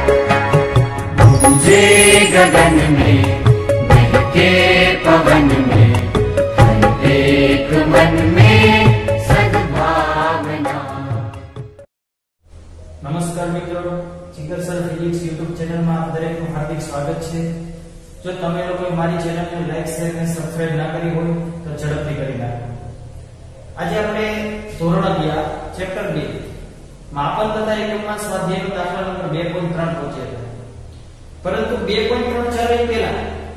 गूंजे गगन में बहके पवन में हर एक मन में सद्भावना। नमस्कार मित्रों, जिगर सर फिजिक्स YouTube चैनल में आप दरेकનું हार्दिक स्वागत છે। જો તમે લોકો મારી ચેનલને લાઈક શેર અને સબસ્ક્રાઇબ ના કરી હોય તો ઝડપથી કરી નાખો। આજે આપણે ધોરણ 11 ચેપ્ટર 2 માપન તથા એકમમાં સ્વાધ્યાયનો દાખલા નંબર 2.3 પહોંચ્યા હતા। પરંતુ 2.3 ચલાવી પહેલા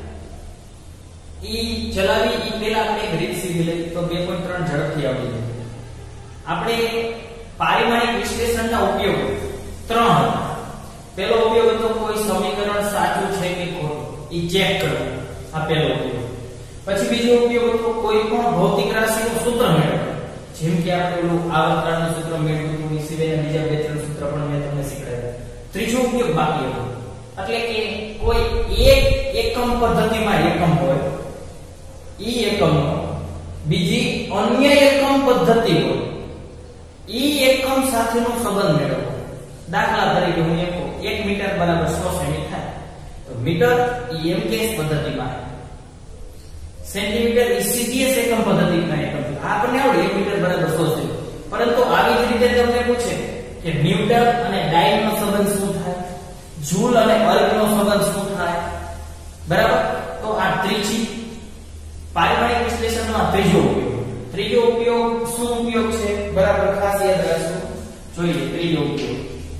આપણે એક રીત શીખી લઈએ તો 2.3 ઝડપથી આવડી જાય। આપણે પારિમાણિક વિશ્લેષણના ઉપયોગ 3 હતા। પહેલો ઉપયોગ હતો કોઈ સમીકરણ સાચું છે કે ખોટું એ ચેક કરવું, આ પહેલો ઉપયોગ। પછી બીજો ઉપયોગ હતો કોઈ પણ ભૌતિક રાશિનું સૂત્ર મેળવવું, જેમ કે આપણે ઓલું આવર્તનનું સૂત્ર મેળવ્યું હતું, એ સિવાયના બીજા બે ત્રણ સૂત્ર પણ મેં તમને શીખવાડ્યા। ત્રીજો ઉપયોગ બાકી હતો, એટલે કે કોઈ એક એકમ પદ્ધતિમાં એકમ હોય, ઈ એકમનો બીજી અન્ય એકમ પદ્ધતિ હોય, ઈ એકમ સાથેનો સંબંધ મેળવવો। દાખલા તરીકે હું 1 મીટર બરાબર 100 સેમી થાય તો મીટર ઈ એમકેએસ પદ્ધતિમાં, સેન્ટીમીટર ઈ સીજીએસ એકમ પદ્ધતિમાં એકમ આપણને આવડે 1 મીટર બરાબર 100 સેમી। પરંતુ આવી જ રીતે તમને પૂછે કે ન્યૂટન અને ડાયન નો સંબંધ શું થાય, જૂલ અને અર્ગ નો સંબંધ શું થાય, બરાબર? તો આ ત્રીજી પારિમાણિક વિશ્લેષણનો આ ત્રીજો ઉપયોગ શું ઉપયોગ છે, બરાબર? ખાસ યાદ રાખજો। જોઈએ ત્રીજો ઉપયોગ,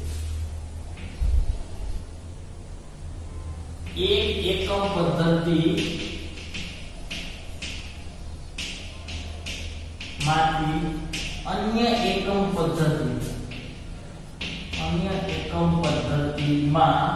એક એકમ પદ્ધતિ માંથી અન્ય એકમ પદ્ધતિમાં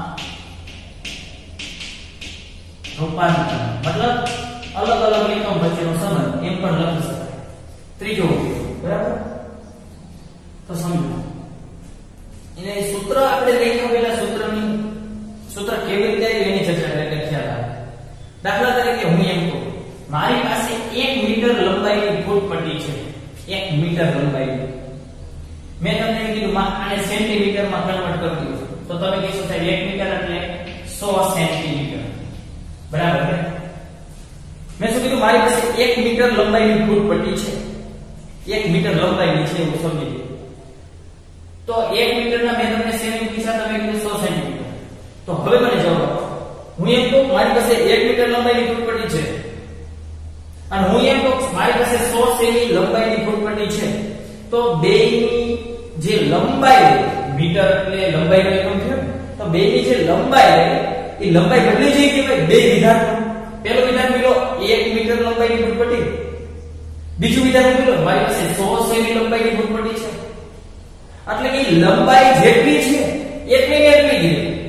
રૂપાંતર, મતલબ અલગ અલગ એકમ વચ્ચેનો સંબંધ એમ પણ લખી શકાય। ત્રીજો ઉપયોગ, બરાબર? તો સમજો એને સૂત્ર આપણે લખ્યા પહેલા સૂત્ર કેવી રીતે આવ્યું એની ચર્ચા એટલે ખ્યાલ આવે। દાખલા તરીકે હું એમ કહું મારી પાસે 1 મીટર લંબાઈની ફૂટપટ્ટી છે, 1 મીટર લંબાઈની। મેં તમને કીધું આને સેન્ટીમીટરમાં કન્વર્ટ કરી દો તો તમે કહેશો સાહેબ 1 મીટર એટલે 100 સેન્ટીમીટર, બરાબર ને? મેં શું કીધું મારી પાસે 1 મીટર લંબાઈની ફૂટપટ્ટી છે, 1 મીટર લંબાઈની છે એવું સમજી લો। તો 1 મીટરના મેં તમને સેમી કિસ્સા તમે કીધું 100 સેન્ટીમીટર। તો હવે મને જવાબ આપો, હું એમ કહું મારી પાસે 1 મીટર લંબાઈની ફૂટપટ્ટી છે અને હું એમ કહું મારી પાસે 100 સેમી લંબાઈની ફૂટપટ્ટી છે, તો બેની જે લંબાઈ, મીટર એટલે લંબાઈનો એકમ થયો, તો બેની જે લંબાઈ એ લંબાઈ બદલી જાય કે ભાઈ બે વિધાન। પહેલો વિધાન મિલો 1 મીટર લંબાઈની ફૂટપટ્ટી, બીજું વિધાન મિલો મારી પાસે 100 સેમી લંબાઈની ફૂટપટ્ટી છે, એટલે કે લંબાઈ જેટલી છે એટલી ને એટલી જ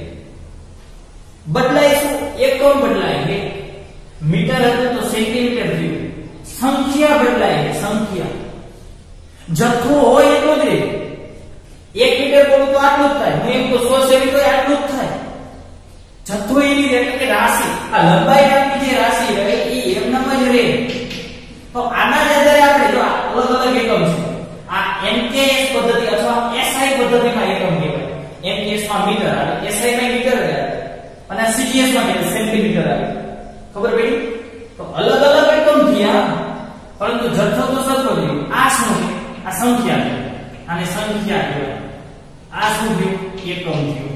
બદલાય। શું એકમ બદલાય કે મીટર હતું તો સેન્ટીમીટર થયું, સંખ્યા બદલાય, સંખ્યા જથ્થો હોય એટલો જ રહે। 1 મીટર બોલું તો આટલું જ થાય, હું એમ તો 100 સેમી તો આટલું જ થાય, જથ્થો એની એટલે કે રાશિ, આ લંબાઈ નામની જે રાશિ રહે એ એમનામ જ રહે। તો આના જ આધારે આપણે જો અલગ અલગ એકમ છે, આ એમકેએસ પદ્ધતિ અથવા એસઆઈ પદ્ધતિમાં એકમ કહેવાય। એમકેએસ માં મીટર આવે, એસઆઈ માં મીટર આવે અને સીજીએસ માં સેન્ટીમીટર આવે, ખબર પડી? તો અલગ અલગ એકમ થયા પરંતુ જથ્થો તો સરખો જ રહ્યો। આ શું છે? આ સંખ્યા છે, આને સંખ્યા કહેવાય। આ શું થયું? એકમ થયું।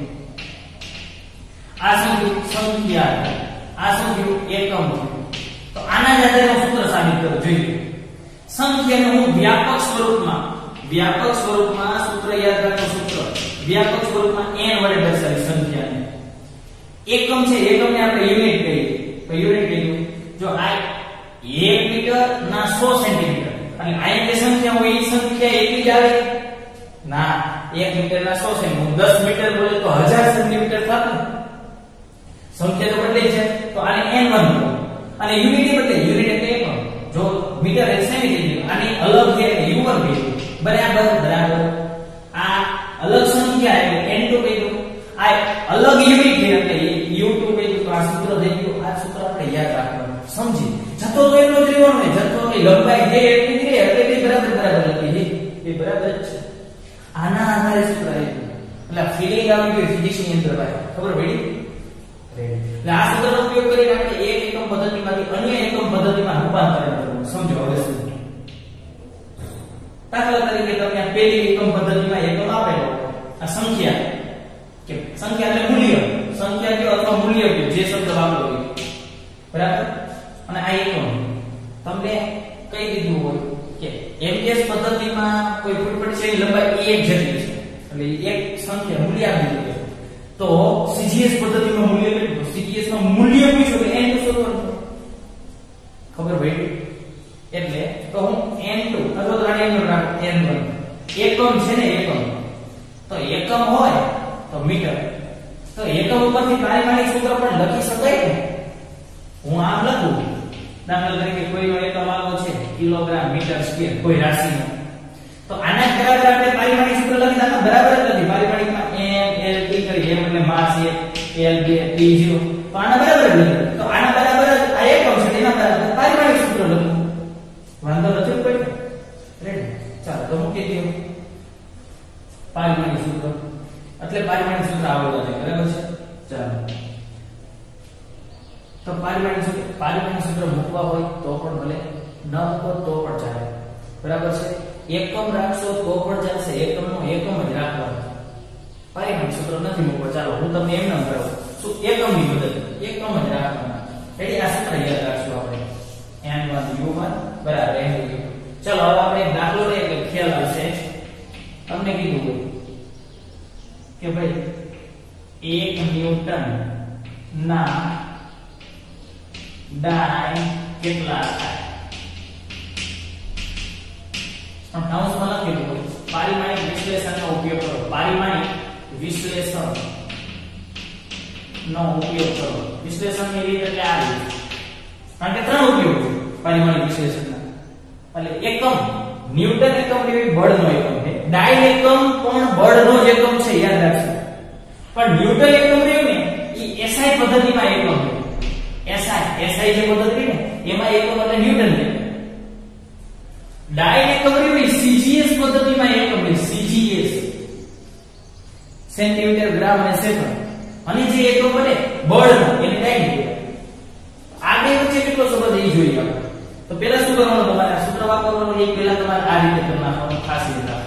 આ શું થયું? સંખ્યા છે। આ શું થયું? એકમ થયું। તો આના જ આધારે સૂત્ર સાબિત કરો। જોઈએ સંખ્યાને હું વ્યાપક સ્વરૂપમાં સૂત્ર યાદ રાખો, સૂત્ર વ્યાપક સ્વરૂપમાં n વડે દર્શાવી સંખ્યાને। એકમ છે, એકમને આપણે યુનિટ કહીએ, તો યુનિટ કહીએ જો આ 1 મીટર ના 100 સેન્ટીમીટર, અને આ જે સંખ્યા હોય એ સંખ્યા એટલી જ આવે ના। 1 મીટર ના 100 સેન્ટીમીટર, 10 મીટર બોલે તો 1000 સેન્ટીમીટર થાત ને, સંખ્યા તો બદલાઈ જાય। તો આને n1 કહો અને યુનિટ બદલે, યુનિટ એટલે એકમ, જો મીટર એટલે સેન્ટીમીટર, આની અલગ છે u1 કહી દો, બરાબર? આ અલગ સંખ્યા એટલે n2 કહી દો, આ અલગ યુનિટ છે એટલે u2 કહી દો। તો આ સૂત્ર થઈ ગયું, આ સૂત્ર આપણે યાદ રાખવાનું, સમજી? જથ્થો તો એટલો જ રહેવાનો ને, જથ્થો ની લંબાઈ જે એટલી જ રહે એટલે બરાબર લખી દે, એ બરાબર જ છે। આના આધારે સૂત્ર આવ્યું એટલે ફિલિંગ આવી ગઈ ફિઝિક્સ ની અંદર ભાઈ, ખબર પડી? એટલે આ સૂત્રનો ઉપયોગ કરીને આપણે એક એકમ પદ્ધતિમાંથી અન્ય એકમ પદ્ધતિમાં રૂપાંતરણ કરવું. સમજો હવે શું? દાખલા તરીકે તમે આ પહેલી એકમ પદ્ધતિમાં એકમ આપેલો, આ સંખ્યા કે સંખ્યા એટલે મૂલ્ય, સંખ્યા કયો અથવા મૂલ્ય કયો જે શબ્દ વાપરો હોય, બરાબર? અને આ એકમ તમને કઈ દીધું હોય કે MTS પદ્ધતિમાં કોઈ ફૂટપટ્ટી છે એની લંબાઈ 1 જેટલી છે, એટલે એક સંખ્યા મૂલ્ય આપી દીધું. તો CGS પદ્ધતિમાં મૂલ્ય કેટલું? CGS માં મૂલ્ય પૂછ્યું કે n2 શોધવાનું, ખબર પડી? એટલે તો હું n2 અથવા તો આને એમ રાખો n1. એકમ છે ને એકમ, તો એકમ હોય તો મીટર, તો એકમ ઉપરથી પારિમાણિક સૂત્ર પણ લખી શકાય ને. હું આમ લખું, દાખલા તરીકે કોઈનો એકમ આવો છે કિલોગ્રામ મીટર સ્ક્વેર કોઈ રાશિનો, તો આના બરાબર આપણે પારિમાણિક સૂત્ર લખી નાખો, બરાબર જ નથી. પારિમાણિકમાં m l t કરી m એટલે માસ 1 l 2 t 0, તો આના બરાબર જ નથી. તો આના બરાબર જ આ એકમ છે એના બરાબર પારિમાણિક સૂત્ર લખો, વાંધો નથી કોઈ. રેડી? ચાલો તો મૂકી દો પારિમાણિક સૂત્ર, એટલે પારિમાણિક સૂત્ર આવડવા જોઈએ, બરાબર છે? ચાલો તો પારિમાણિક સૂત્ર મૂકવા હોય તો પણ ભલે, ન મૂકો તો પણ ચાલે, બરાબર છે? એકમ રાખશો તો પણ ચાલશે, એકમનો એકમ જ રાખવાનો, પારિમાણિક સૂત્ર નથી મૂકવા. ચાલો હું તમને એમ નામ કરાવું, શું એકમની પદ્ધતિ એકમ જ રાખવાના. રેડી? આ સૂત્ર યાદ રાખશું આપણે, n1 u1 બરાબર n2. ચાલો હવે આપણે એક દાખલો લઈએ એટલે ખ્યાલ આવશે. તમને કીધું હોય કે ભાઈ 1 ન્યૂટન ના ડાય કેટલા થાય? કૌંસમાં લખેલું હોય પારિમાણિક વિશ્લેષણનો ઉપયોગ કરો, પારિમાણિક વિશ્લેષણનો ઉપયોગ કરો. વિશ્લેષણની રીત એટલે આ રીત, કારણ કે ત્રણ ઉપયોગ છે પારિમાણિક વિશ્લેષણના. એટલે એકમ ન્યૂટન એકમ એટલે બળનો એકમ છે, ડાય એકમ પણ બળનો જ એકમ છે, યાદ રાખજો. પણ ન્યૂટન એકમ રહ્યું ને એ SI પદ્ધતિમાં એકમ છે. SI જે પદ્ધતિ ને એમાં એકમ એટલે ન્યૂટન છે. ડાય એકમ રહ્યું એ CGS પદ્ધતિમાં એકમ છે, CGS સેન્ટીમીટર, ગ્રામ અને સેકન્ડ. અને જે એકમ બને બળનો એને ડાય કહેવાય. આ બે વચ્ચે કેટલો સંબંધ એ જોઈએ આપણે. તો પહેલા શું કરવાનું, તમારે આ સૂત્ર વાપરવાનું. એક પહેલા તમારે આ રીતે કરી નાખવાનું, ખાસ યાદ રાખો.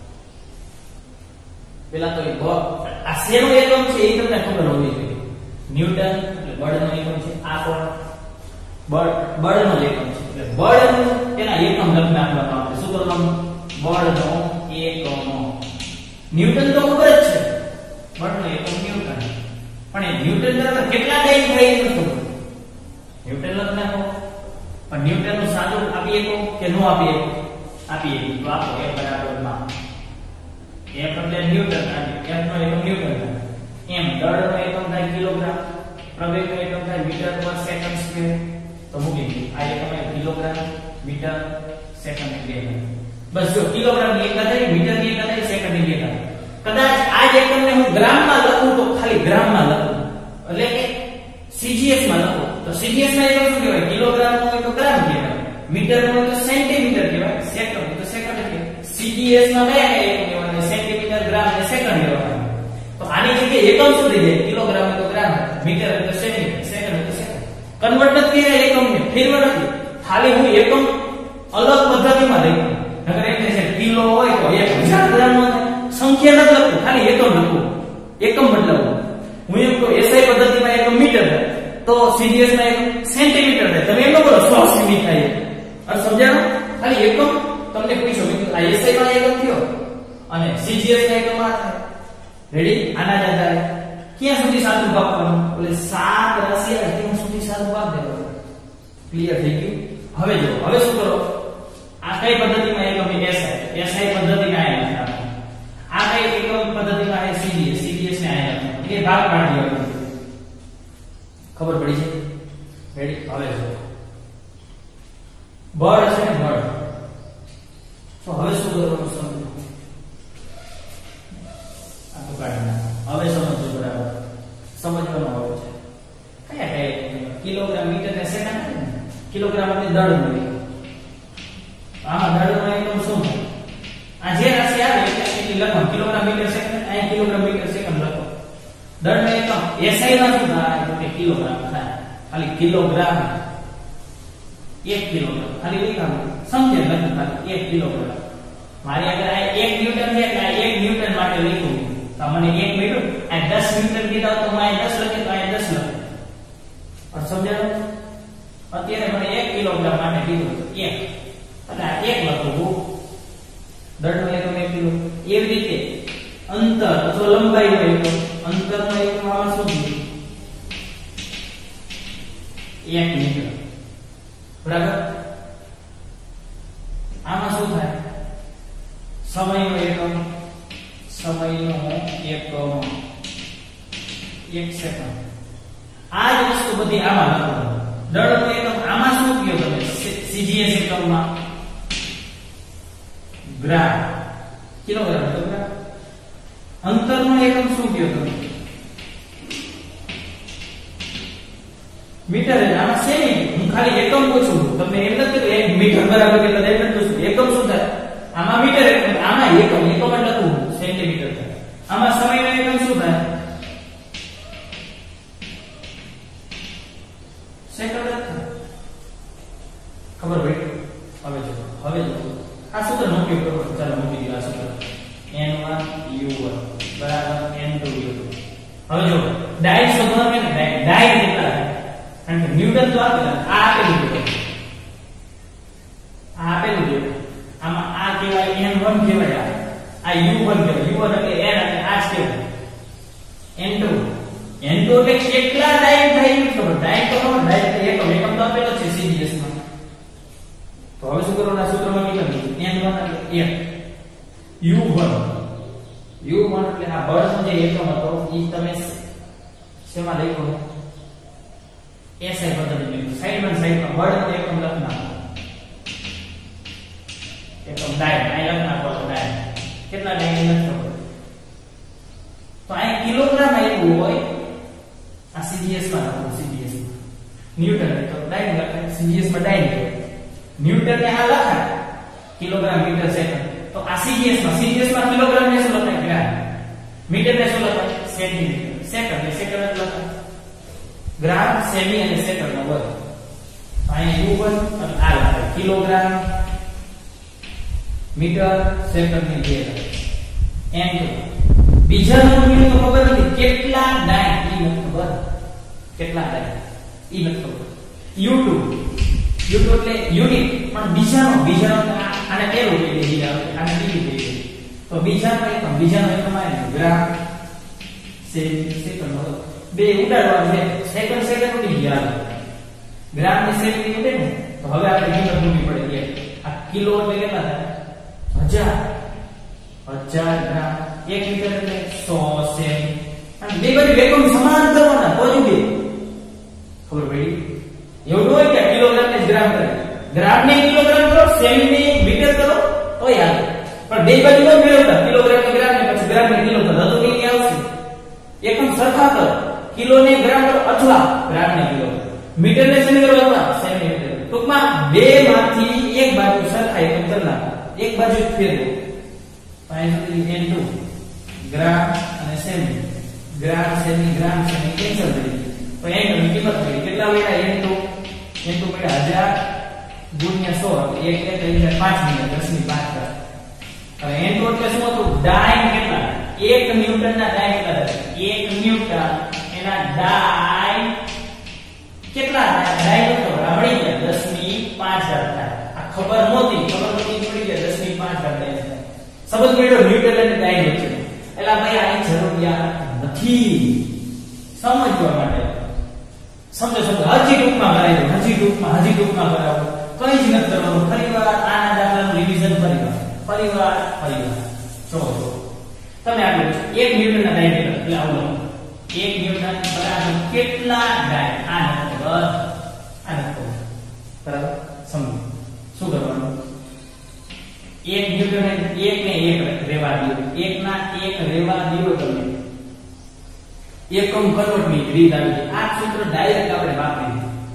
પહેલા તો આ શેનો એકમ છે એ તમને ખબર હોવી જોઈએ. ન્યૂટન એટલે બળનો એકમ છે, આ પણ બળનો એકમ છે, એટલે બળનું તેના એકમ લખી નાખવાનું આપણે. શું કરવાનું? બળનો એકમ. ન્યૂટન તો ખબર જ છે, બળનો એકમ ન્યૂટન. પણ એ ન્યૂટન બરાબર કેટલા ડાય થાય એ નથી ખબર. ન્યૂટન લખી નાખો, પણ ન્યૂટન નું સાદું આપી શકો કે નો આપી શકો? આપી શકો. તો આપો f બરાબર માં f એટલે ન્યૂટન, f નો એકમ ન્યૂટન, m દળનો એકમ થાય કિલોગ્રામ, પ્રવેગનો એકમ થાય મીટર પર સેકન્ડ સ્ક્વેર. તો મૂકી દો આ એકમ એ કિલોગ્રામ, મીટર, સેકન્ડ એટલે બસ. જો કિલોગ્રામ ની એકતા થાય, મીટર ની એકતા થાય, સેકન્ડ ની એકતા થાય. કદાચ આ જ એકમને હું ગ્રામમાં લખું તો ખાલી ગ્રામમાં લખું, એટલે કે CGS માં લખું તો CGS માં એકમ શું કહેવાય? કિલોગ્રામ નો હોય તો ગ્રામ કહેવાય, મીટર નો હોય તો સેન્ટીમીટર કહેવાય, સેકન્ડ હોય તો સેકન્ડ કહેવાય. CGS માં કયા એકમ કહેવાય? સેન્ટીમીટર, ગ્રામ અને સેકન્ડ કહેવાય. તો આની જગ્યાએ એકમ શું થઈ જાય? કિલોગ્રામ હોય તો ગ્રામ, મીટર હોય તો સેન્ટીમીટર, સેકન્ડ હોય તો સેકન્ડ. કન્વર્ટ નથી કર્યા એકમને, ફેરવા નથી, ખાલી હું એકમ અલગ પદ્ધતિમાં લખ્યું. નકર એમ છે કિલો હોય તો 1000 ગ્રામ નો સંખ્યા નથી લખું, ખાલી એકમ લખું, એકમ બદલાવું. હું એમ કહું SI પદ્ધતિમાં એકમ મીટર થાય, તો CGS માં એકમ સેન્ટીમીટર થાય. તમે એમ ન બોલો 100 સેમી થાય. આ સમજાણો? ખાલી એકમ તમને પૂછો કે આ SI માં એકમ થયો અને CGS માં એકમ આ થાય. રેડી? આના જ આધારે ક્યાં સુધી સાદું ભાગ કરવાનું? એટલે 7 રાશિ આવે ત્યાં સુધી સાદું ભાગ દેવાનું. ક્લિયર થઈ ગયું? હવે જો હવે શું કરો? આ કઈ પદ્ધતિમાં એકમ છે? SI પદ્ધતિમાં આયા છે. આ કઈ એકમ પદ્ધતિમાં છે? CGS ને આયા છે. એટલે ભાગ પાડી દેવાનો. ખબર પડી છે? રેડી? હવે જો બળ છે ને બળ, તો હવે શું કરવાનું? સમજો. આ તો કાઢી નાખો. હવે સમજો બરાબર, સમજવાનું હોય છે. કયા કિલોગ્રામ, મીટર ને સેકન્ડ. કિલોગ્રામ એટલે દળ મળે. આમાં દળનો એકમ શું? આ જે રાશિ આવે એટલે લખવાનું કિલોગ્રામ, મીટર, સેકન્ડ. અહીં કિલોગ્રામ, મીટર, દળનો એકમ SI માં શું થાય તો કે કિલોગ્રામ થાય. ખાલી કિલોગ્રામ 1 કિલોગ્રામ ખાલી લખાવું સમજે લખું ખાલી 1 કિલોગ્રામ. મારી આગળ આ 1 ન્યૂટન છે એટલે આ 1 ન્યૂટન માટે લખ્યું તો મને 1 મળ્યું. આ 10 ન્યૂટન કીધા તો હું 10 લખે તો 10 લખે. પણ સમજાયું? અત્યારે મને 1 કિલોગ્રામ માટે કીધું 1 અને આ 1 લખું દળનો એકમ 1 કિલો. એવી રીતે અંતર અથવા લંબાઈનો એકમ અંતરનો એકમ આમાં શું છે 1 મીટર બરાબર. આમાં શું થાય સમયનો એકમ 1 સેકન્ડ. આ જ વસ્તુ બધી આમાં લખવાનું. દળનો એકમ આમાં શું કયો તમે CGS એકમમાં ગ્રામ કિલોગ્રામ તો ગ્રામ. અંતરનો એકમ શું કયો તમે મીટર. આમાં સેમી. હું ખાલી એકમ પૂછું તમને એમ નથી કે 1 મીટર બરાબર કેટલા થાય પૂછું. એકમ શું થાય આમાં મીટર આમાં એકમ લખું સેન્ટીમીટર થાય. આમાં સમયનો એકમ શું થાય સેકન્ડ થાય. ખબર ભાઈ? હવે જો આ સૂત્રનો ઉપયોગ કરો. ચાલો મૂકી દો આ સૂત્ર n1 u1 બરાબર n2 u2. હવે જો ડાય શોધવાનું કે ડાય કેટલા થાય કારણ કે ન્યૂટન તો આપેલું છે. આ આપેલું છે. આમાં આ કહેવાય n1 કહેવાય. આ u1 કહેવાય. u1 એટલે n એટલે આ જ કહેવાય. n2 એટલે કેટલા ડાય થાય એ ખબર. ડાય તો ખબર. ડાય એટલે એકમ તો આપેલો છે CGS માં. તો હવે શું કરવાનું? આ સૂત્રમાં કેટલા n1 એટલે 1 u1 એટલે આ બળનો જે એકમ હતો એ તમે શેમાં લખ્યો SI પદ્ધતિ સાઈડમાં બળનો એકમ લખના એકમ ડાય લખના ડાય કેટલા ડાય લખો તો આ કિલોગ્રામ આવ્યું હોય આ CGS માં લખો. CGS માં ન્યૂટન તો ડાય લખે CGS માં ડાય ન્યૂટન ને આ લખાય કિલોગ્રામ મીટર સેકન્ડ. તો આ CGS માં કિલોગ્રામ ને શું લખાય ગ્રામ. મીટર ને શું લખાય સેન્ટીમીટર. સેકન્ડ ને સેકન્ડ લખાય ગ્રામ સેમી અને સેકન્ડ નો વર્ગ. અહીં u1 અને આ લખાય કિલોગ્રામ મીટર સેકન્ડ ની જગ્યાએ n2. બીજા નંબરનું તો ખબર નથી કેટલા ડાય ઈ નથી ખબર. કેટલા ડાય ઈ નથી ખબર. u2 એટલે યુનિટ પણ બીજાનો આને કેવું કહી દઈએ આને બીજું કહી દઈએ તો બીજાનો એકમ આવે ગ્રામ સેકન્ડ બે ઉડાડવાનું છે. સેકન્ડ ઉડી ગયા ગ્રામ ને સેકન્ડ ઉડે ને તો હવે આપણે મીટર મૂકવી પડે. આ કિલો એટલે કેટલા થાય 1000 ગ્રામ. 1 મીટર એટલે 100 સેમી. અને બે બાજુ એકમ સમાન કરવાના તો જ ઉડે. ખબર પડી? એવું હોય કે કિલોગ્રામ ને ગ્રામ કરે. ગ્રામ ને કિલોગ્રામ કરો સેમી ને મીટર કરો તો યાદ. પણ બે બાજુ ન મેળવતા કિલોગ્રામ ને ગ્રામ ને પછી ગ્રામ ને કિલો કરો તો કઈ આવશે. એકમ સરખા કરો. કિલો ને ગ્રામ કરો અથવા ગ્રામ ને કિલો. મીટર ને સેમી કરો અથવા સેન્ટીમીટર. ટૂંકમાં બે માંથી એક બાજુ સરખા એકમ કરી નાખો. એક બાજુ ફેરવો. અહીં n2 ગ્રામ અને સેમી. ગ્રામ સેમી કેન્સલ થઈ ગયું. તો n ની કિંમત મળી કેટલા મળ્યા n2 મળ્યા 1000 ગુણ્યા 100 એક એટલે 5 મિનિટ 10 ની 5 હવે n2 એટલે શું હતું ડાય કેટલા 1 ન્યૂટન ના ડાય કેટલા 1 ન્યૂટન એના ડાય કેટલા ડાય તો મળી ગયા 10 ની 5 થાય. આ ખબર નહોતી મળી ગયા 10 ની 5 ડાય સમજ મેળો ન્યૂટન અને ડાય વચ્ચે. એલા ભાઈ આ જરૂરિયાત નથી સમજવા માટે. સમજો હજી ટૂંકમાં કરાવી કરાવો કઈ જ નથી કરવાનું. ફરીવાર આના દાખલાનું રિવિઝન ફરીવાર જો તમે આગળ 1 ન્યૂટન ના ડાય એટલે આવું 1 ન્યૂટન બરાબર કેટલા ડાય આ નથી બરાબર. સમજો શું કરવાનું 1 ન્યૂટન 1 ને 1 રેવા દો 1 ના 1 રેવા દો તમે એકમ કન્વર્ટ ની રીત આવી. આ સૂત્ર ડાયરેક્ટ આપણે વાપરી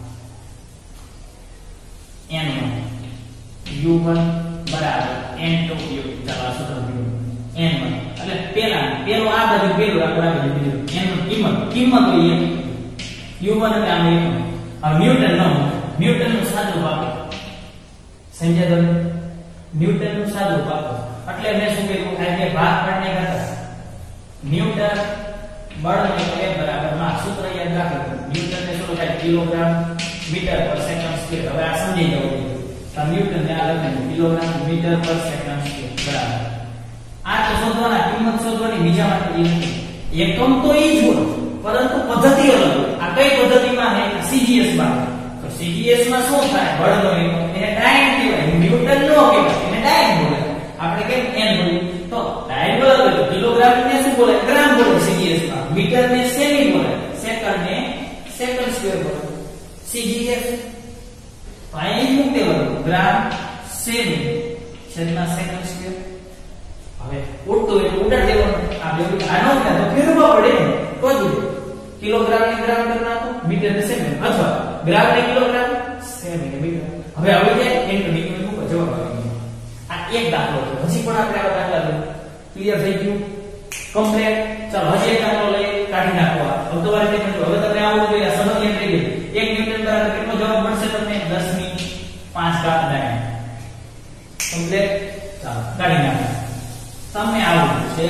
n1 u1 બરાબર n2 u. ચાલો આ સૂત્ર n1 એટલે પેલો આ બાજુ પેલું આપણે આપી દીધું n1 કિંમત કિંમત હોય એક u1 એટલે આમ એકમ. હવે ન્યૂટન નો ન્યૂટન નું સાદું આપો સમજ્યા તમે ન્યૂટન નું સાદું આપો એટલે મેં શું કહ્યું આ જે ભાગ પાડને કરતા ન્યૂટન બળનો એક બરાબર માં સૂત્ર યાદ રાખો ન્યૂટન ને શું થાય કિલોગ્રામ મીટર પર સેકન્ડ સ્ક્વેર. હવે આ સમજી જવું તો ન્યૂટન ને આ લખીએ કિલોગ્રામ મીટર પર સેકન્ડ સ્ક્વેર બરાબર. આ તો શોધવાના કિંમત શોધવાની બીજા માટે નથી એકમ તો ઈ જ હોય પરંતુ પદ્ધતિ અલગ હોય. આ કઈ પદ્ધતિમાં છે સીજીએસ માં. તો સીજીએસ માં શું થાય બળનો એકમ એને ડાયન કહેવાય ન્યૂટન નો કહેવાય એને ડાયન બોલે. આપણે કેમ એન બોલીએ તો ડાયન બોલે કિલોગ્રામ ને શું બોલે ગ્રામ બોલે સીજીએસ માં. મીટર ને સેમી બોલે સેકન્ડ ને સેકન્ડ સ્ક્વેર બોલે સીજીએસ. તો અહીં મૂકી દેવાનું ગ્રામ સેમી છેદમાં સેકન્ડ સ્ક્વેર. હવે ઉડતો એટલે ઉડાડ દેવાનું. આ બે આનો કે તો ફેરવવા પડે ને તો જ કિલોગ્રામ ને ગ્રામ કરી નાખો મીટર ને સેમી અથવા ગ્રામ ને કિલોગ્રામ સેમી ને મીટર. હવે જે એન ડી નું મૂકો જવાબ આવી ગયો. આ એક દાખલો છે. હજી પણ આપણે આ દાખલા લો ક્લિયર થઈ ગયું કમ્પ્લીટ. ચાલો હજી એક દાખલો લઈ કાઢી નાખો. હવે તમારે તે સમજો. હવે તમને આવું જોઈએ આ સમજ યાદ રહી ગઈ 1 ન્યૂટન બરાબર કેટલો જવાબ મળશે તમને 10⁵ કમ્પ્લીટ. ચાલો કાઢી નાખો. તમને આવું છે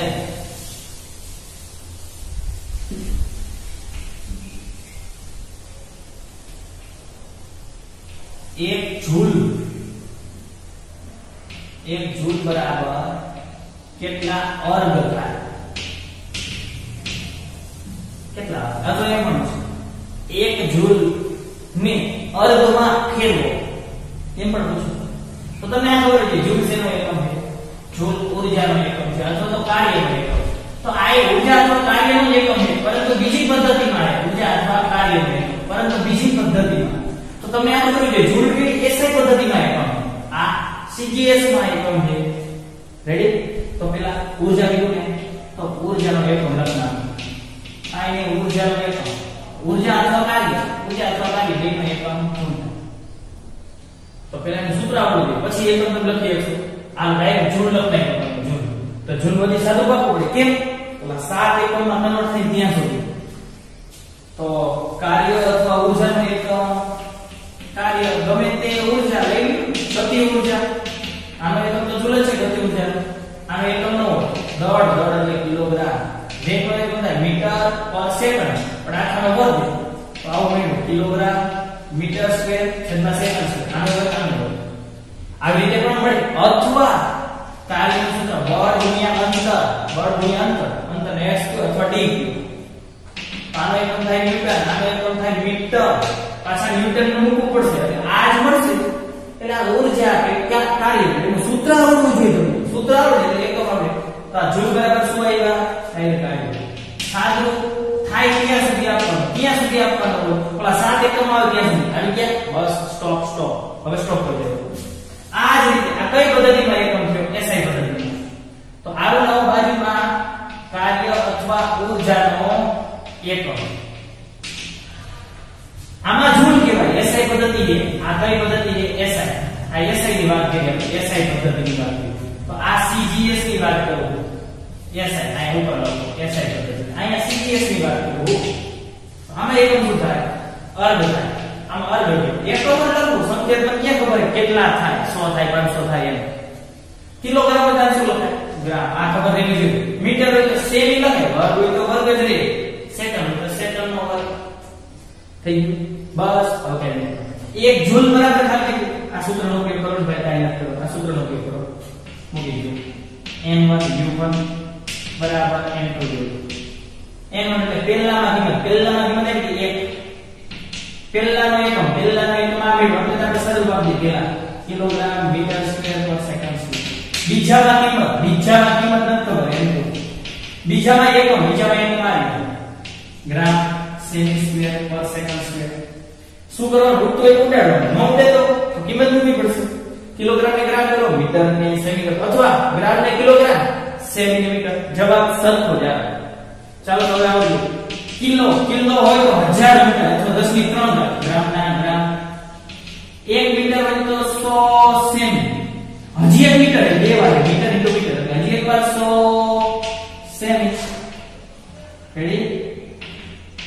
એક જૂલ બરાબર કેટલા અર્ગ થાય કેટલા આ તો એમ છે 1 જૂલ ને અર્ગમાં ફેરવો એમ પણ પૂછું તો તમને આ ખબર છે જૂલ શેનો એકમ છે જૂલ ઊર્જાનો એકમ છે અથવા તો કાર્યનો એકમ. તો આ ઊર્જા અથવા કાર્યનો એકમ છે પરંતુ બીજી પદ્ધતિમાં છે ઊર્જા અથવા કાર્યનો એકમ પરંતુ બીજી પદ્ધતિમાં. તો તમે આ ખબર છે જૂલ કે એસઆઈ પદ્ધતિમાં એકમ આ સીજીએસ માં એકમ છે. રેડી તો પેલા ઊર્જા કીધું ને તો ઊર્જાનો એકમ લખવાનું. આ એને ઊર્જાનો એકમ ઊર્જા અથવા કાર્ય બેનો એકમ શું તો પેલા એનું સૂત્ર આવડવું જોઈએ પછી એકમ તમે લખી શકશો. આ ડાયરેક્ટ જૂલ લખાય જૂલ તો જૂલ બધી સાદું પાકવું પડે કેમ ઓલા 7 એકમમાં કન્વર્ટ થઈ ત્યાં સુધી. તો કાર્ય અથવા ઊર્જાનો એકમ કાર્ય ગમે તે ઊર્જા લઈ ગતિ ઊર્જા આનો એકમ તો જૂલ છે ગતિ ઊર્જા. આનો એકમ નો દળ એટલે કિલોગ્રામ વેગ નો એકમ થાય મીટર પર સેકન્ડ પણ આખાનો વર્ગ તો આવો મળ્યું કિલોગ્રામ મીટર સ્ક્વેર છેદમાં સેકન્ડ સ્ક્વેર. આનો વર્ગ આવી રીતે પણ મળે અથવા કાર્યનું સૂત્ર બળ ગુણ્યા અંતર ને x અથવા d. આનો એકમ થાય ન્યૂટન આનો એકમ થાય મીટર પાછા ન્યૂટન નું મૂકવું પડશે એટલે આ જ મળશે. એટલે આ ઊર્જા કે કાર્ય એનું સૂત્ર આવડવું જોઈએ તમને. સૂત્ર આવડે એટલે એકમ આવડે. તો આ જૂલ બરાબર શું આવ્યા થાય કાર્ય સાદું થાય ક્યાં સુધી આપવાનું ઓલા 7 એકમ આવે ત્યાં સુધી આવી ગયા બસ સ્ટોપ હવે સ્ટોપ કરી દેવું. આ જ રીતે આ કઈ પદ્ધતિમાં એકમ થયો એસઆઈ પદ્ધતિમાં. તો આનું નામ બાજુમાં કાર્ય અથવા ઊર્જાનો એકમ આમાં જૂલ કહેવાય એસઆઈ પદ્ધતિ છે. આ કઈ પદ્ધતિ છે એસઆઈ. આ એસઆઈ ની વાત કરીએ એસઆઈ પદ્ધતિની વાત કરીએ તો આ સીજીએસ ની વાત કરું એસઆઈ આ ઉપર લખો એસઆઈ પદ્ધતિ અહીંયા સીજીએસ ની વાત કરું. આમાં એકમ શું થાય અર્ગ થાય. આમ અર્ગ એકમ લખું સંકેતમાં ક્યાં ખબર કેટલા થાય 100 થાય 500 થાય એમ. કિલોગ્રામ માં શું લખાય ગ્રામ આ ખબર રહેવી જોઈએ. મીટર હોય તો સેમી લખાય વર્ગ હોય તો વર્ગ જ રહે. સેકન્ડ તો સેકન્ડ નો વર્ગ થઈ ગયું બસ. ઓકે 1 જૂલ બરાબર થાય આ સૂત્રનો ઉપયોગ કરો ભાઈ કાઈ ના કરો આ સૂત્રનો ઉપયોગ કરો મૂકી દો n1 u1 બરાબર n2 n1 એટલે પહેલામાં કિંમત એટલે 1 પહેલાનો એકમ આવે એટલે આપણે શરૂ કરી દઈએ પહેલા કિલોગ્રામ મીટર સ્ક્વેર પર સેકન્ડ સ્ક્વેર. બીજામાં કિંમત નથી ખબર n2 બીજામાં એકમ આવે ગ્રામ સેમી સ્ક્વેર પર સેકન્ડ સ્ક્વેર. શું કરવાનું ઉડતો એક ઉડાડવાનું ન ઉડે તો કિંમત મૂકવી પડશે. કિલોગ્રામ ને ગ્રામ કરો મીટર ને સેમી કરો અથવા ગ્રામ ને કિલોગ્રામ સેન્ટીમીટર. જવાબ સરખો જ આવે. ચાલો હવે આવજો કિલો હોય તો 1000 મીટર અથવા 10 ની 3 ગ્રામ ના ગ્રામ. 1 મીટર હોય તો 100 સેમી. હજી 1 મીટર એટલે બે વાર મીટર ઇન્ટુ મીટર એટલે હજી એક વાર 100 સેમી. રેડી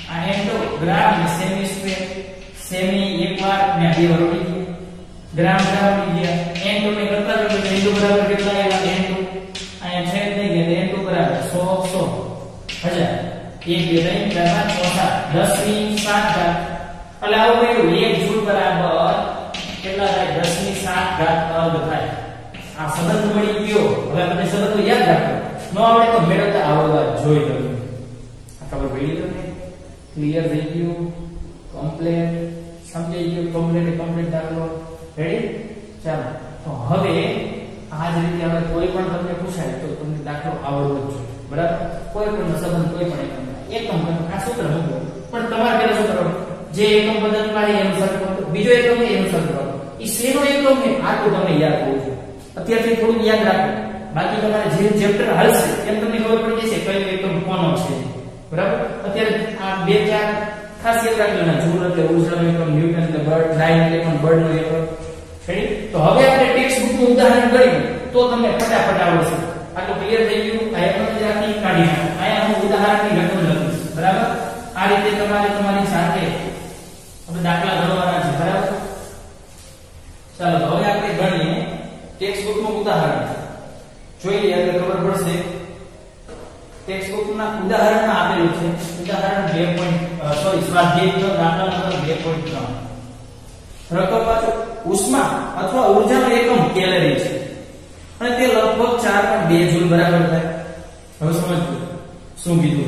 ગ્રામ અને સેમી સ્ક્વેર, સેમી એકવાર ને બે વાર ઉડી ગયા, ગ્રામ ગ્રામ ઉડી ગયા, n2 ને કરતા રહો તો n2 બરાબર કેટલા આવ્યા n2 અહીંયા છેદ નહીં ગયા n2 બરાબર 100 1000 1 2 3 4 5 6 7 10 ની 7 ઘાત એટલે આવું કહ્યું 1 જૂલ બરાબર કેટલા થાય 10 ની 7 ઘાત અર્ધ થાય. આ સંબંધ મળી ગયો. હવે આપણે સંબંધો યાદ રાખો, ન આવડે તો મેળવતા આવડવા જોઈ લો. આ ખબર પડી તમને? ક્લિયર થઈ ગયું? કમ્પ્લીટ સમજાઈ ગયું? કમ્પ્લીટ દાખલો રેડી? ચાલો તો હવે આ જ રીતે હવે કોઈ પણ તમને પૂછાય તો તમને દાખલો આવડવો જ જોઈએ. બરાબર? કોઈ પણ સંબંધ કોઈ પણ એકમ આ સૂત્ર મૂકો, પણ તમારે પેલા શું કરવાનું? જે એકમ પદ્ધતિમાં એનું સર્ચ કરો, બીજો એકમ છે એનું સર્ચ કરો. ઈ શેનો એકમ છે આ તો તમને યાદ હોવું જોઈએ. અત્યારથી થોડું યાદ રાખો, બાકી તમારે જે ચેપ્ટર હાલશે એમ તમને ખબર પડી જશે કયો એકમ કોનો છે. બરાબર? અત્યારે આ બે ચાર ખાસ યાદ રાખજો ને. જૂલ એટલે ઉર્જાનો એકમ, ન્યૂટન એટલે બળ, ડાયન એટલે પણ બળનો એકમ. રેડી? તો હવે આપણે ટેક્સ્ટ બુકનું ઉદાહરણ કરીએ તો તમને ફટાફટ આવડશે. આટલું ક્લિયર થઈ ગયું? આ એકમ જ રાખી કાઢી નાખો. અહીંયા હું ઉદાહરણની રકમ લખીશ. બરાબર? આ રીતે તમારે તમારી સાથે હવે દાખલા ગણવાના છે. બરાબર? ચાલો તો હવે આપણે ગણીએ ટેક્સ્ટ બુકનું ઉદાહરણ. જોઈએ એટલે ખબર પડશે. ટેક્સ્ટ બુકના ઉદાહરણમાં આપેલું છે ઉદાહરણ 2. સ્વાધ્યાય દાખલા નંબર 2.3. રકમ પાછો ઉષ્મા અથવા ઊર્જાનો એકમ કેલરી છે અને તે લગભગ 4.2 જૂલ બરાબર થાય. હવે સમજો શું કીધું.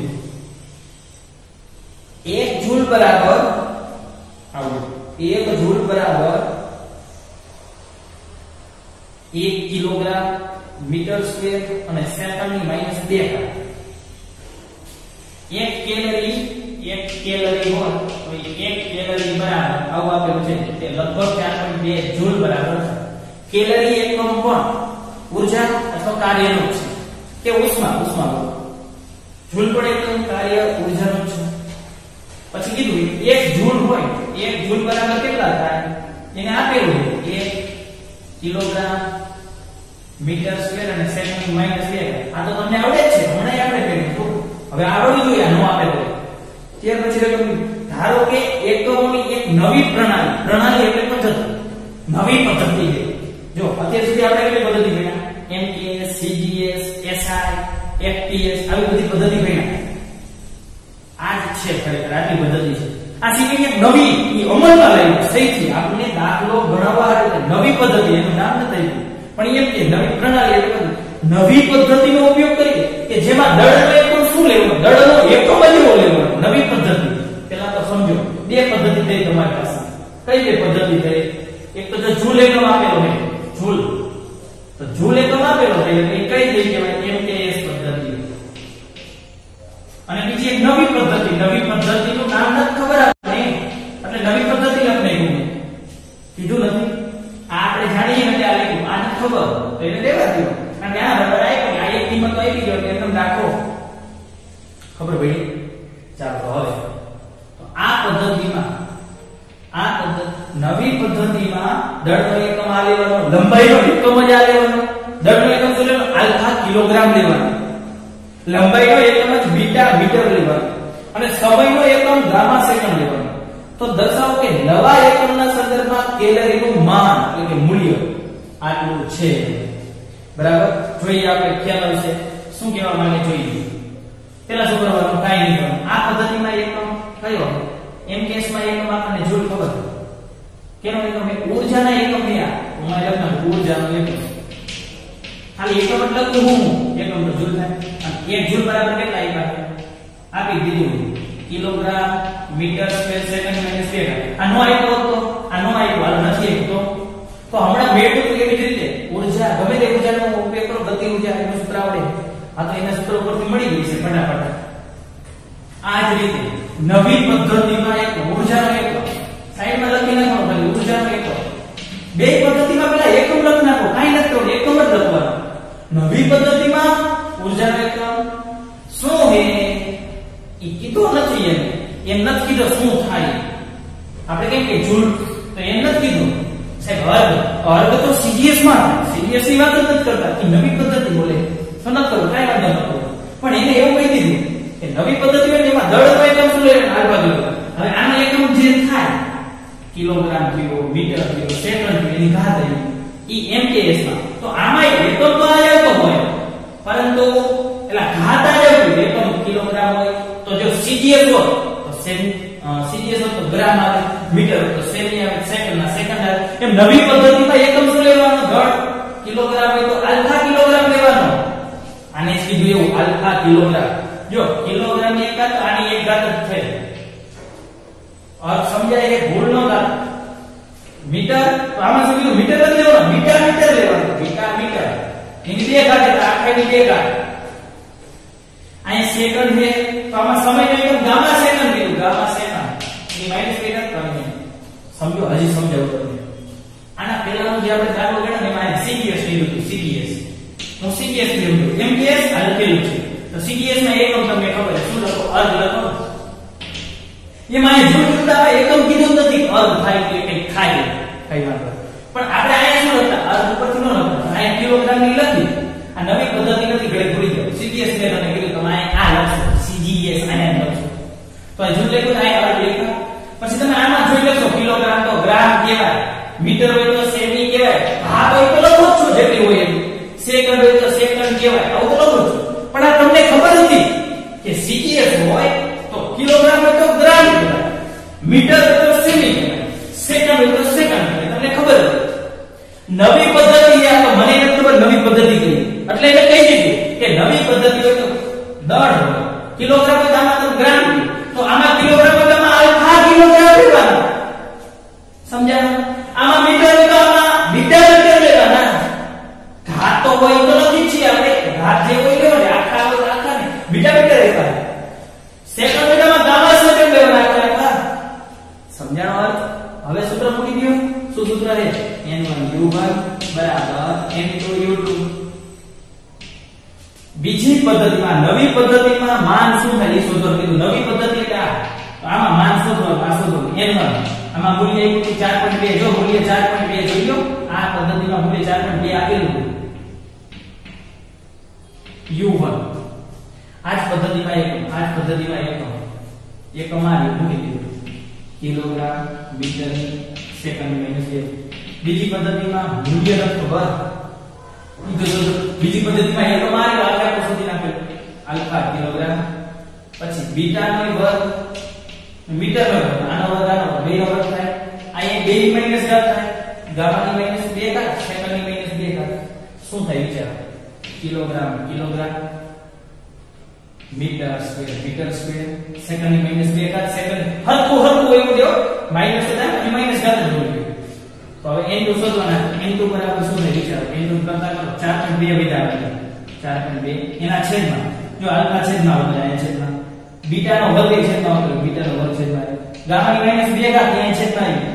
1 જૂલ બરાબર આવું 1 જૂલ બરાબર 1 કિલોગ્રામ મીટર સ્ક્વેર અને સેકન્ડની -2 ઘાત. 1 કેલરી હોય તો 1 કેલરી બરાબર આવું આપેલું છે તે લગભગ 4.2 જૂલ બરાબર છે. કેલરી એકમ પણ ઊર્જા અથવા કાર્યનો છે કે ઉષ્મા જૂલ પણ એકમ કાર્ય ઊર્જાનો છે. પછી કીધું 1 જૂલ હોય 1 જૂલ બરાબર કેટલા થાય એને આપેલું 1 કિલોગ્રામ મીટર સ્ક્વેર અને સેકન્ડ -2. આ તો તમને આવડે જ છે, હમણાં આપણે કર્યું. હવે આવડવું જોઈએ, નો આપેલો. ત્યાર પછી ધારો કે એકમોની એક નવી પ્રણાલી એટલે પદ્ધતિ, નવી પદ્ધતિ છે. જો અત્યાર સુધી આપણે કેટલી પદ્ધતિ ભણ્યા? MKS, CGS, SI, FTS આવી બધી પદ્ધતિ ભણ્યા. આ જ છે ખરેખર આટલી પદ્ધતિ છે. આ સિવાય એક નવી અમલમાં લેવી સહીથી આપણે દાખલો ગણવા એટલે નવી પદ્ધતિ, એનું નામ નથી પણ એમ કે નવી પ્રણાલી એટલે નવી પદ્ધતિનો ઉપયોગ કરીએ કે જેમાં દળનો એકમ શું લેવો, દળનો એકમ જ એવો લેવો. નવી પદ્ધતિ પેલા તો સમજો બે પદ્ધતિ થઈ તમારી પાસે. કઈ બે પદ્ધતિ થઈ? એક તો જો જૂલ એકમ આપેલો છે, જૂલ તો જૂલ એકમ આપેલો છે એટલે કઈ થઈ કહેવાય? MKS પદ્ધતિ. અને બીજી એક નવી પદ્ધતિનું નામ નથી ખબર આપણને એટલે નવી પદ્ધતિ અપનાવી કીધું નથી. આ આપણે જાણીએ એટલે આ લખ્યું, આ નથી ખબર તો એને દેવા દો. કારણ કે આ રબર આપ્યો આ એક કિંમત તો આપી દો એટલે એકદમ રાખો. ખબર પડી? ચાલો હવે આ પદ્ધતિમાં નવી પદ્ધતિમાં દળનો એકમ આ લેવાનો, લંબાઈનો એકમ જ આ લેવાનો. દળનો એકમ શું લેવાનો? આલ્ફા કિલોગ્રામ લેવાનો. લંબાઈનો એકમ જ બીટા મીટર લેવાનો અને સમયનો એકમ ગામા સેકન્ડ લેવાનો. તો દર્શાવો કે નવા એકમના સંદર્ભમાં કેલરીનું માન એટલે કે મૂલ્ય આટલું છે. બરાબર? જોઈએ આપણે ખ્યાલ આવશે શું કહેવા માંગે જોઈએ. પેલા શું કરવાનું? કાઈ નહીં કરવાનું. આ પદ્ધતિમાં એકમ કયો? MKS માં એકમ આપણને જૂલ ખબર. કેનો એકમ? ઊર્જાના એકમ છે. આ અમારે લખવાનું ઊર્જાનો એકમ. ખાલી એકમ એટલે હું એકમ તો જૂલ થાય. 1 જૂલ બરાબર કેટલા આપ્યા? આપી દીધું કિલોગ્રામ મીટર સ્ક્વેર સેકન્ડ -2. આ નો આપ્યો તો આ નો આપ્યો હાલ નથી આપ્યો તો હમણાં મેળવું તો કેવી રીતે? ઊર્જા ગમે તે ઊર્જાનો ઉપયોગ કરો, ગતિ ઊર્જા એનું સૂત્ર આવડે. આ તો એના સૂત્ર પરથી મળી ગઈ છે ફટાફટ. આ જ રીતે નવી પદ્ધતિમાં એક ઊર્જાનો એકમ સાઈડમાં લખી નાખો, ખાલી ઊર્જાનો એકમ. બે પદ્ધતિમાં પેલા એકમ લખી નાખો, કાઈ નથી કરવું, એકમ જ લખવાનું. નવી પદ્ધતિમાં ઊર્જાનો એકમ શું હે ઈ કીધો નથી. એમ નથી કીધો શું થાય. આપણે કેમ કે જૂલ તો એમ નથી કીધું સાહેબ. વર્ગ તો CGS માં CGS ની વાત જ નથી કરતા કે નવી પદ્ધતિ બોલે તો ન કરો, કાઈ વાંધો ન કરો. પણ એને એવું કહી દીધું કે નવી પદ્ધતિ હોય એમાં દળ એકમ શું લેવાનું? Alpha kilogram. હવે કિલોગ્રામ થયો, મીટર થયો, સેકન્ડ થયો, એની ઘાત આવી ઈ MKS માં. તો આમાં એકમ તો આવ્યો હોય, પરંતુ એલા ઘાત આવ્યો એકમ કિલોગ્રામ હોય તો જો CGS હોય તો CGS હોય તો ગ્રામ આવે, મીટર તો સેમી આવે, સેકન્ડ ના સેકન્ડ આવે. એમ નવી પદ્ધતિમાં એકમ શું લેવાનો? ઘન. કિલોગ્રામ હોય તો આલ્ફા કિલોગ્રામ લેવાનો. આને કીધું એવું આલ્ફા કિલોગ્રામ. જો કિલોગ્રામ ની એક ઘાત આની એક ઘાત જ છે. અર્થ સમજાય કે ભૂલ ન થાય. મીટર તો આમાં શું કીધું? મીટર જ લેવાનો, મીટર લેવાનો, મીટર એની બે ઘાત એટલે આખાની બે ઘાત. અહીં સેકન્ડ છે તો આમાં સમય નો એકમ ગામા સેકન્ડ કીધું, ગામા સેકન્ડ એની માઈનસ બે ઘાત તમે સમજો. હજી સમજાવું તમને. આના પહેલાનું જે આપણે દાખલો ગણ્યો ને એમાં CGS લીધું હતું. CGS હું CGS લીધું હતું. MKS હલકેલું છે તો CGS માં એકમ તમને ખબર છે શું લખો? અર્ધ લખો. એમાં જો જુદા એકમ કીધું નથી, અર્ધ થાય કે કંઈક ખાય વાંધો. પણ આપણે અહીંયા શું લખતા? અર્ધ ઉપરથી ન લખતા, અહીંયા કિલોગ્રામ ની લખી. આ નવી પદ્ધતિ નથી, ઘરે ભૂલી જાવ. CGS ને તમે કીધું તમે આ લખશો, CGS અહીંયા લખશો તો આ જુદું લખ્યું અહીંયા અર્ધ લખ્યું. પછી તમે આમાં જોઈ લખશો કિલોગ્રામ તો ગ્રામ કહેવાય, મીટર હોય તો સેમી કહેવાય, ભાગ હોય તો લખો છો જેટલી હોય એટલી, સેકન્ડ હોય તો સેકન્ડ કહેવાય, આવું તો લખો છો. પણ આ તમને ખબર હતી કે CGS હોય તો કિલોગ્રામ હોય તો ગ્રામ કહેવાય, મીટર હોય તો સેમી કહેવાય, સેકન્ડ હોય તો સેકન્ડ કહેવાય. તમને ખબર હતી. નવી પદ્ધતિ આ તો મને નથી ખબર નવી પદ્ધતિ કઈ, એટલે એને કહી દીધું કે નવી પદ્ધતિ હોય તો દળ હોય, કિલોગ્રામ હોય તો આમાં તો ગ્રામ, તો આમાં કિલોગ્રામ હોય તો આમાં આલ્ફા કિલોગ્રામ લેવાના. સમજાયું? આમાં મીટર હોય તો આમાં મીટર લેવાના. ઘાત તો હોય તો નથી છે આપણે, ઘાત જે હોય લેવાને, આખા હોય તો આખા ને મીટર લેવાના. સેકન્ડ હોય તો આમાં ગામા સેકન્ડ લેવાના આખા. સમજાણો અર્થ? હવે સૂત્ર મૂકી દો. શું સૂત્ર છે? n1u1 = n2u2. બીજી પદ્ધતિમાં, નવી પદ્ધતિમાં માન શું થાય એ શોધો કીધું. નવી પદ્ધતિ એટલે આમાં માન શોધવાનું, આ શોધવાનું n1. આમાં મૂલ્ય આવ્યું 4.2. જો મૂલ્ય 4.2 જોઈ લો. આ પદ્ધતિમાં મૂલ્ય 4.2 આપેલું u1. આ જ પદ્ધતિમાં એકમ મૂકી દીધું કિલોગ્રામ, મીટર, સેકન્ડ માઈનસ 2. બીજી પદ્ધતિમાં મૂલ્ય લખો બસ. બીજી પદ્ધતિમાં એકમ આવ્યો આલ્ફા સુધી નાખેલો આલ્ફા કિલોગ્રામ, પછી બીટા નો વર્ગ, મીટર નો વર્ગ, આનો વર્ગ આનો બે નો વર્ગ થાય. અહીંયા બે ની માઈનસ ઘાત થાય, ગામા ની માઈનસ 2 ઘાત, સેકન્ડ ની માઈનસ 2 ઘાત. શું થાય વિચાર? કિલોગ્રામ મીટર સ્ક્વેર, સેકન્ડ ની માઈનસ 2 ઘાત, સેકન્ડ હરખું એવું દેવો માઈનસ થાય અને માઈનસ ઘાત જ હોય. તો હવે n2 શોધવાના. n2 બરાબર શું થાય વિચારો? n2 કરતા કરો 4.2 વિધા આવે 4.2 એના છેદમાં, જો આલ્ફા છેદમાં આવે અહીંયા છેદમાં, બીટા નો વર્ગ છેદમાં આવે, બીટા નો વર્ગ છેદમાં, ગામા ની માઈનસ 2 ઘાત અહીંયા છેદમાં આવી.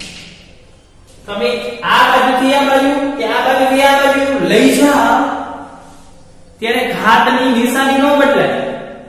તમે આ બાજુથી આ બાજુ કે આ બાજુથી આ બાજુ લઈ જાઓ ત્યારે ઘાતની નિશાની ન બદલાય.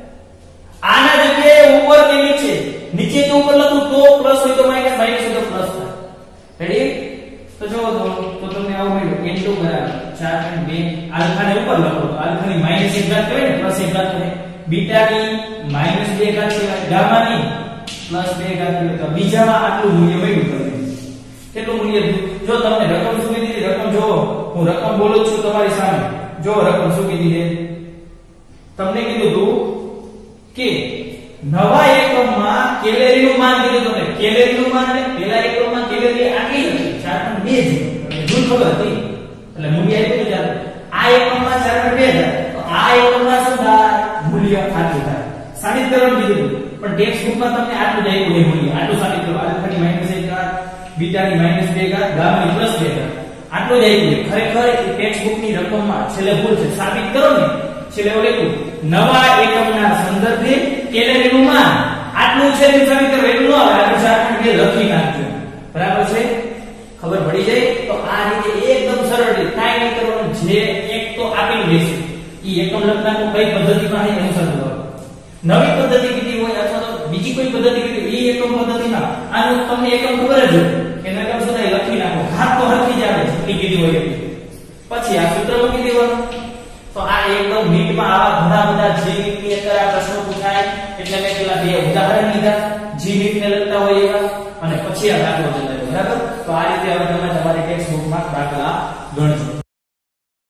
આના જગ્યાએ ઉપર કે નીચે, નીચે કે ઉપર લખું તો પ્લસ હોય તો માઈનસ, માઈનસ હોય તો પ્લસ થાય. રેડી? તો જો તો તમને આવું મળ્યું n2 બરાબર 4.2. આલ્ફા ને ઉપર લખો તો આલ્ફા ની માઈનસ 1 ઘાત કહેવાય ને, પ્લસ 1 ઘાત કહેવાય. બીટા ની માઈનસ 2 ઘાત કહેવાય, ગામા ની પ્લસ 2 ઘાત કહેવાય. તો બીજામાં આટલું મૂલ્ય મળ્યું તમને. કેટલું મૂલ્ય? જો તમને રકમ શું કીધી? રકમ જો હું રકમ બોલું છું તમારી સામે, જો રકમ શું કીધી છે તમને? કીધું હતું કે નવા એકમમાં કેલરીનું માન કીધું તમને. કેલરીનું માન એટલે પહેલા એકમમાં કેલરી આટલી હતી 4.2 છે, તમને ખબર હતી એટલે મૂલ્ય આપ્યું ચાલો. આ એકમમાં 4.2 છે તો આ એકમમાં શું થાય? મૂલ્ય આટલું થાય. સાબિત કરવાનું કીધું પણ ટેક્સ્ટ બુકમાં તમને આટલું જ આપ્યું છે મૂલ્ય. આટલું સાબિત કરો. આલ્ફાની માઈનસ 1 ઘાત, બીટાની માઈનસ 2 ઘાત, ગામાની પ્લસ 2 ઘાત. આટલું જ આપ્યું છે. ખરેખર ટેક્સ્ટ બુકની રકમમાં છેલ્લે ભૂલ છે. સાબિત કરો ને છેલ્લે લખ્યું નવા એકમના સંદર્ભે કેલરીનું માન આટલું છે તે સાબિત કરો. એટલું ન આવે, આટલું 4.2 લખી નાખજો. બરાબર છે? ખબર પડી જાય તો આ રીતે એકદમ સરળ રીતે કાઈ નહીં કરવાનું. જે એક તો આપેલું રહેશે ઈ એકમ લખવાનું કઈ પદ્ધતિમાં છે અનુસાર કરવાનું. નવી પદ્ધતિ કીધી હોય અથવા તો બીજી કોઈ પદ્ધતિ કીધી ઈ એકમ પદ્ધતિમાં આનું તમને એકમ ખબર જ હોય કે એકમ શું થાય લખી નાખો. ઘાત તો હરખી જ આવે છે એ કીધી હોય એટલે. પછી આ સૂત્ર મૂકી દેવાનું. તો આ એકદમ નીટમાં આવા ઘણા બધા જે રીતની અંદર આ પ્રશ્નો પૂછાય એટલે મેં પેલા બે ઉદાહરણ લીધા. જે જીમિત ને લગતા હોય એવા અને પછી આ દાખલો ચલાવ્યો, બરાબર? તો આ રીતે હવે તમે તમારી ટેક્સ્ટ બુકમાં દાખલા ગણજો.